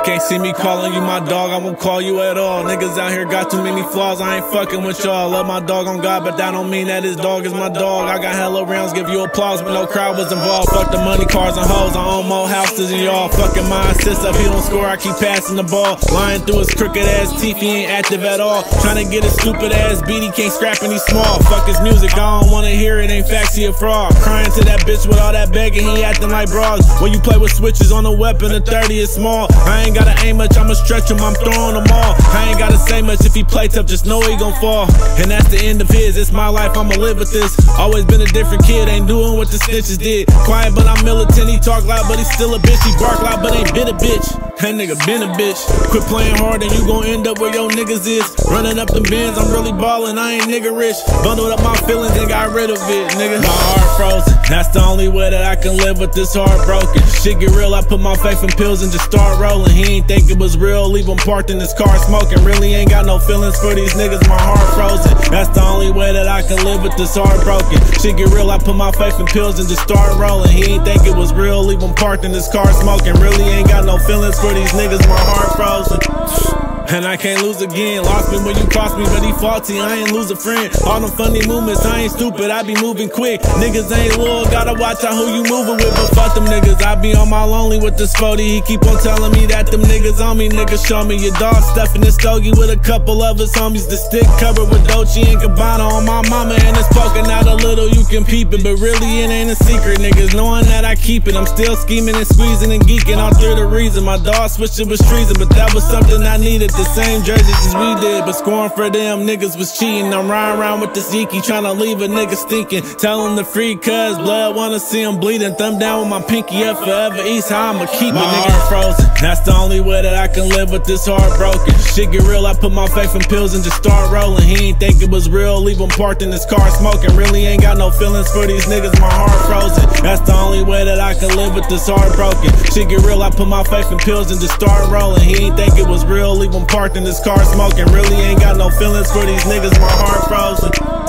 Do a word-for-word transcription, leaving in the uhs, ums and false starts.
can't see me calling you my dog, I won't call you at all. Niggas out here got too many flaws, I ain't fucking with y'all. Love my dog on God, but that don't mean that his dog is my dog. I got hella rounds, give you applause, but no crowd was involved. Fuck the money, cars, and hoes, I own more houses than y'all. Fucking my assist up, he don't score, I keep passing the ball. Lying through his crooked ass teeth, he ain't active at all. Trying to get his stupid ass beat, he can't scrap and he's small. Fuck his music, I don't wanna hear it, ain't facts, he a fraud. Crying to that bitch with all that begging, he acting like bras. When you play with switches on the weapon, the thirty is small. I ain't gotta aim much, I'ma stretch him, I'm throwing them all. I ain't gotta say much, if he play tough, just know he gon' fall. And that's the end of his, it's my life, I'ma live with this. Always been a different kid, ain't doing what the snitches did. Quiet but I'm militant, he talk loud but he still a bitch. He bark loud but ain't been a bitch. That nigga been a bitch. Quit playing hard and you gon' end up where your niggas is. Running up them bins, I'm really ballin', I ain't nigga rich. Bundled up my feelings and got rid of it, nigga. My heart frozen, that's the only way that I can live with this heart broken. Shit get real, I put my faith in pills and just start rolling. He ain't think it was real, leave him parked in his car smoking. Really ain't got no feelings for these niggas, my heart frozen. That's the only way that I can live with this heart broken. Shit get real, I put my faith in pills and just start rolling. He ain't think it was real, leave him parked in his car smoking. Really ain't got no feelings for these niggas, my heart frozen. And I can't lose again. Lost me when you crossed me, but he faulty, I ain't lose a friend. All them funny movements, I ain't stupid, I be moving quick. Niggas ain't loyal, gotta watch out who you moving with. But fuck them niggas, I be on my lonely with this forty. He keep on telling me that them niggas on me. Niggas show me your dog stuffing this stogie with a couple of his homies. The stick covered with Dolce and Gabbana on my mama, and it's poking out a little, you can peep it. But really it ain't a secret, niggas knowing that I keep it. I'm still scheming and squeezing and geeking all through the reason. My dog switched it was treason, but that was something I needed. The same jerseys as we did, but scoring for them niggas was cheating. I'm riding around with this Yeeky, trying to leave a nigga stinking. Tell him to free cuz blood, wanna see him bleeding. Thumb down with my pinky up forever east, how I'ma keep my it, nigga. Heart frozen, that's the only way that I can live with this heart broken. Shit get real, I put my faith in pills and just start rolling. He ain't think it was real, leave him parked in his car smoking. Really ain't got no feelings for these niggas, my heart frozen. That's the only way that I can live with this heart broken. Shit get real, I put my faith in pills and just start rolling. He ain't think it was real, leave him parked in his car smoking. Really ain't got no feelings for these niggas, my heart frozen.